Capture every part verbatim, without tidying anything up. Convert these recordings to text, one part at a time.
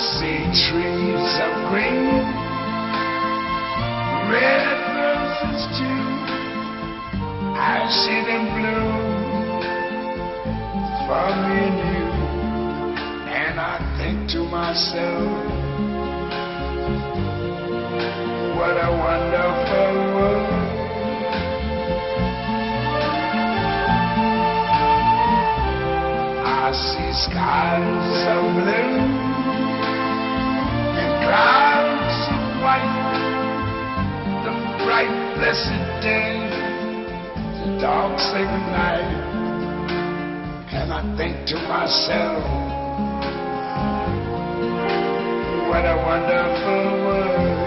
see trees of green, red roses too. I see them bloom for me and you, and I think to myself, what a wonderful world. I see skies of blue and clouds of white, the bright blessed day, the dark sacred night, and I think to myself, what a wonderful world.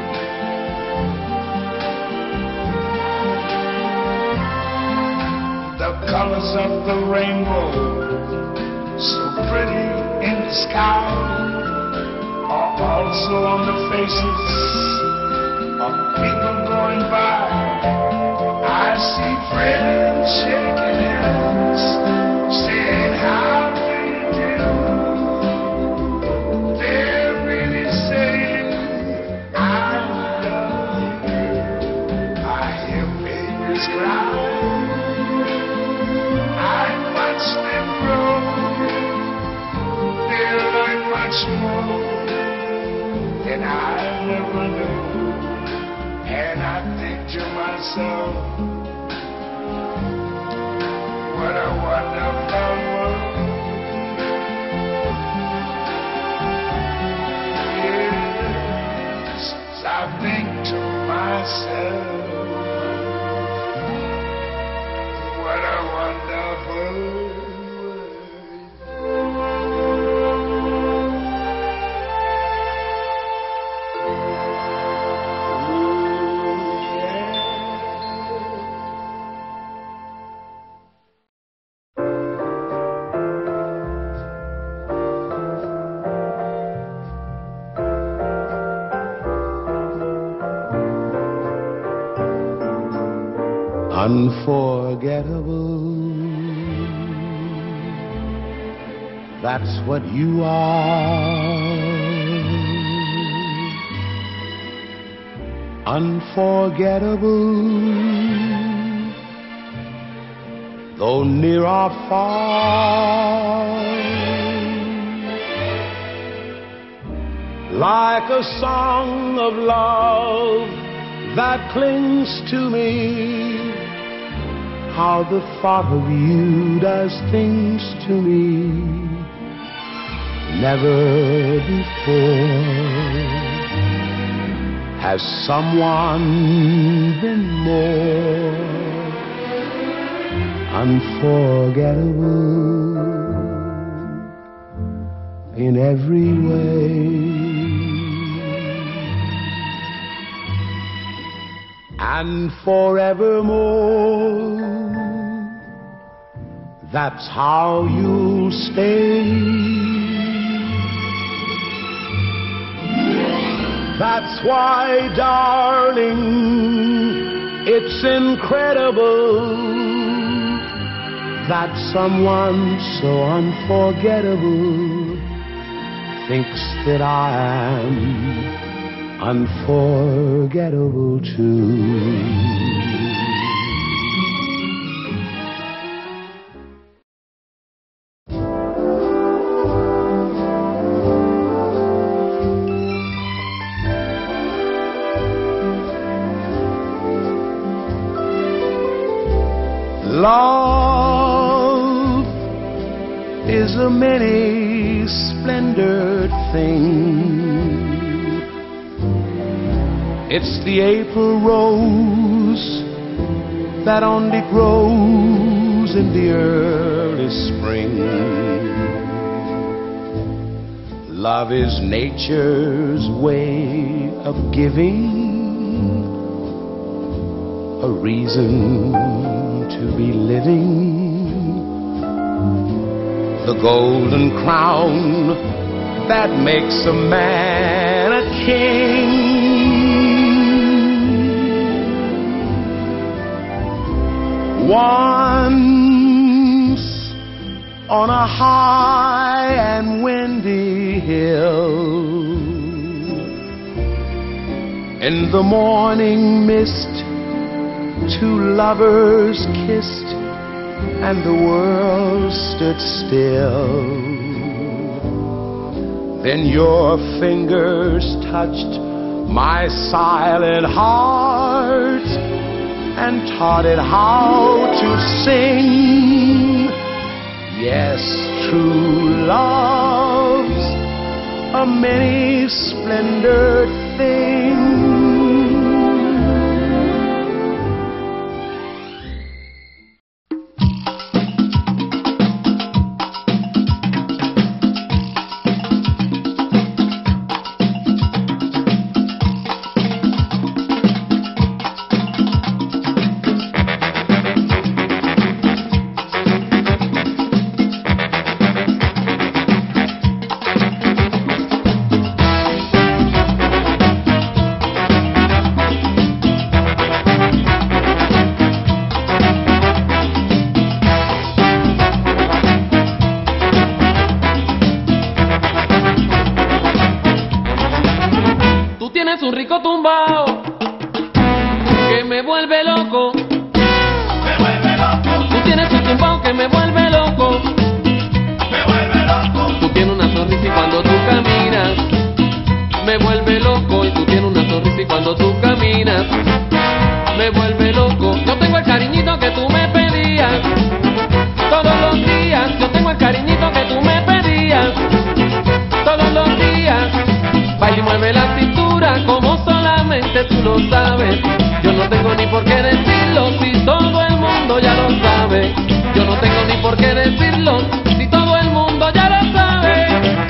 The colors of the rainbow, so pretty in the sky, are also on the faces of people going by. I see friends shaking hands, saying how do you do. They're really saying I love you. I hear babies cry, I watch them grow. They learn much more than I never knew, and I think to myself, what a wonderful world. Yes, I think to myself, what a wonderful world. Unforgettable, that's what you are. Unforgettable, though near or far, like a song of love that clings to me. How the thought of you does things to me. Never before has someone been more unforgettable in every way. And forevermore, that's how you'll stay. That's why, darling, it's incredible that someone so unforgettable thinks that I am unforgettable too. Love is a many splendored thing. It's the April rose that only grows in the early spring. Love is nature's way of giving a reason to be living. The golden crown that makes a man a king. Once on a high high and windy hill. In the morning mist, two lovers kissed, and the world stood still. Then your fingers touched my silent heart and taught it how to sing. Yes, true love's a many-splendored thing. Tienes un rico tumbao que me vuelve loco. Me vuelve loco. Tú tienes un tumbao que me vuelve loco. Me vuelve loco. Tú tienes una sonrisa y cuando tú caminas me vuelve loco. Y tú tienes una sonrisa y cuando tú caminas me vuelve loco. Yo tengo el cariñito que tú me pedías todos los días. Yo tengo el cariñito que tú me pedías todos los días. Baila y mueve la cintura como solamente tú lo sabes. Yo no tengo ni por qué decirlo si todo el mundo ya lo sabe. Yo no tengo ni por qué decirlo si todo el mundo ya lo sabe.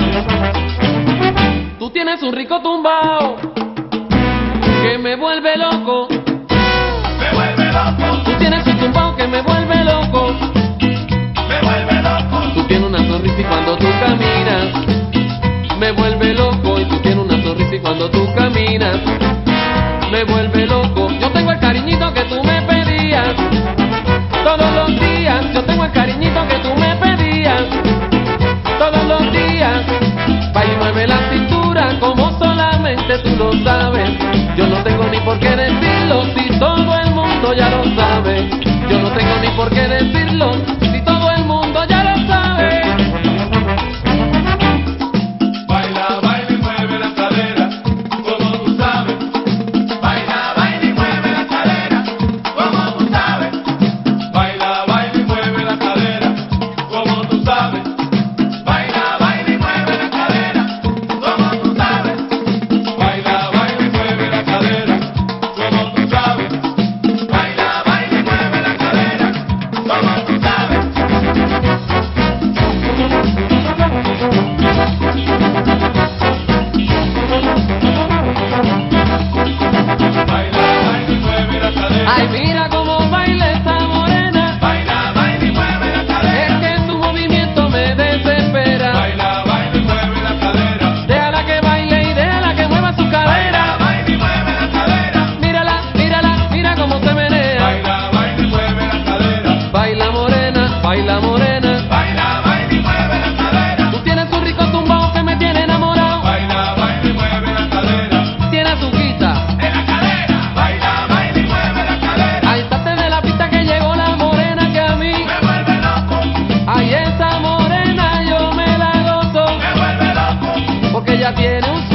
Tú tienes un rico tumbao que me vuelve loco. Me vuelve loco. Tú tienes un tumbao que me vuelve loco. Me vuelve loco. Tú tienes una sonrisa y cuando tú caminas me vuelve loco. Y tú tienes una sonrisa y cuando tú caminas me vuelve loco. Yo tengo el cariñito que tú me pedías todos los días. Yo tengo el cariñito que tú me pedías todos los días. Baila y mueve la cintura como solamente tú lo sabes. Yo no tengo ni por qué decirlo si todo el mundo ya lo sabe. Yo no tengo ni por qué decirlo si todo el mundo ya lo sabe. Ay, mira cómo baila esa morena. Baila, baila y mueve la cadera. Es que su movimiento me desespera. Baila, baila y mueve la cadera. Déjala que baile y déjala que mueva su cadera. Baila, baila y mueve la cadera. Mírala, mírala, mira cómo se menea. Baila, baila y mueve la cadera. Baila morena, baila morena. Baila, baila y mueve la cadera. Tú tienes un rico tumbao que me tiene enamorado. Baila, baila y mueve la cadera. Tiene azuquita. En la cadera. Baila, baila y mueve la cadera. Ahí salte de la pista que llegó la morena que a mí Me vuelve loco. ay, esa morena yo me la gozo. Me vuelve loco. Porque ella tiene un